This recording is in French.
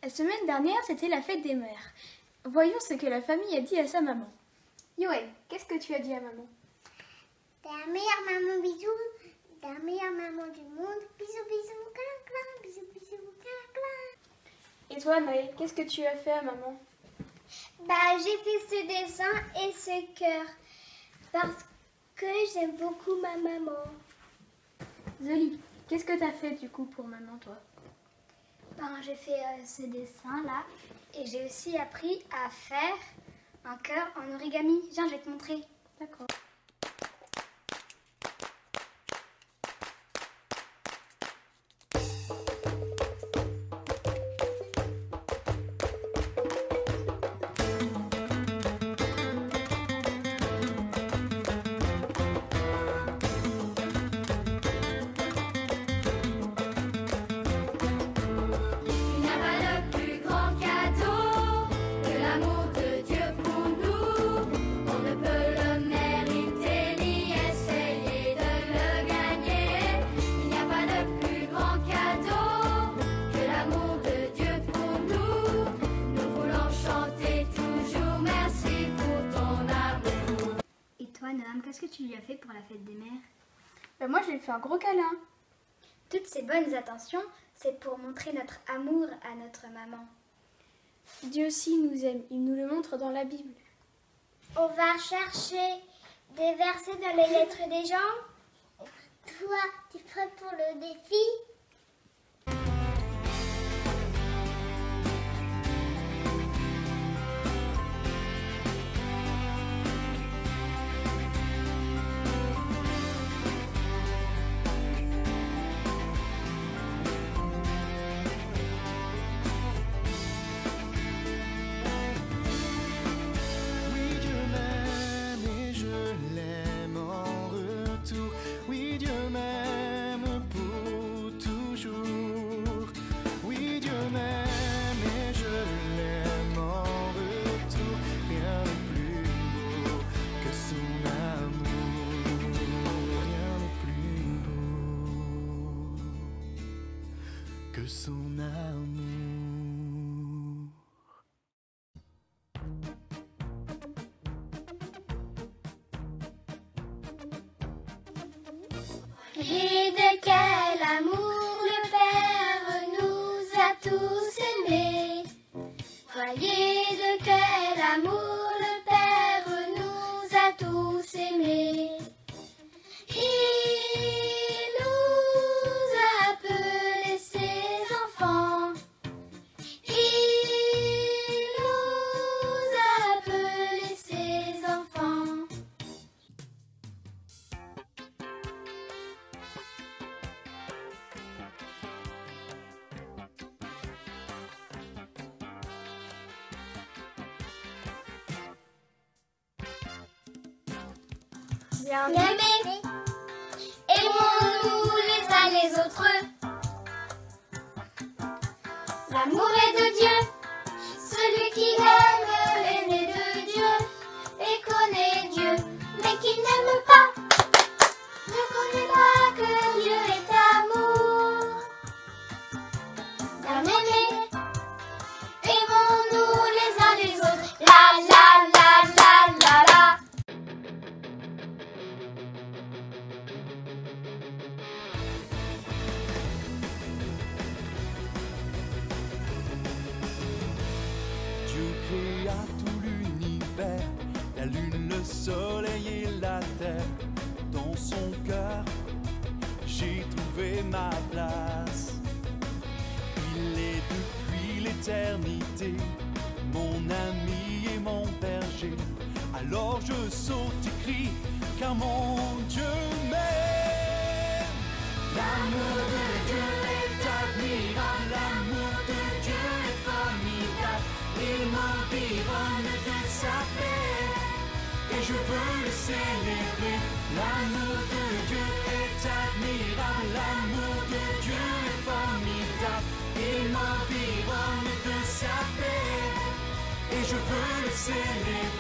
La semaine dernière, c'était la fête des mères. Voyons ce que la famille a dit à sa maman. Yoël, qu'est-ce que tu as dit à maman? T'es la meilleure maman, bisous. T'es la meilleure maman du monde. Bisous, bisous, câlin, câlin. Bisous, bisous, câlin, câlin. Et toi, Naël, qu'est-ce que tu as fait à maman? J'ai fait ce dessin et ce cœur parce que j'aime beaucoup ma maman. Zoli, qu'est-ce que tu as fait du coup pour maman, toi? J'ai fait ce dessin-là et j'ai aussi appris à faire un cœur en origami. Viens, je vais te montrer. D'accord. Noam, qu'est-ce que tu lui as fait pour la fête des mères? Moi, je lui ai fait un gros câlin. Toutes ces bonnes attentions, c'est pour montrer notre amour à notre maman. Dieu aussi nous aime, il nous le montre dans la Bible. On va chercher des versets dans les lettres des gens. Toi, tu es prêt pour le défi? Que son amour. Et de quel amour le Père nous a tous aimés. Voyez de quel amour le Père nous a tous aimés. Bien-aimés, aimons-nous les uns les autres. L'amour est de Dieu, celui qui aime est né de Dieu et connaît Dieu, mais qui n'aime pas, ne connaît pas que Dieu est amour. Bien-aimés, aimons-nous les uns les autres. La la la la la la. Dieu créa tout l'univers, la lune, le soleil et la terre. Dans son cœur, j'ai trouvé ma place. Il est depuis l'éternité, mon ami et mon berger. Alors je saute et crie, car mon Dieu m'aime. L'amour de Dieu est admirable, l'amour de Dieu est formidable. Il m'environne de sa paix, et je veux le célébrer. L'amour de Dieu est admirable, l'amour de Dieu est formidable. Il m'environne de sa paix, et je veux le célébrer.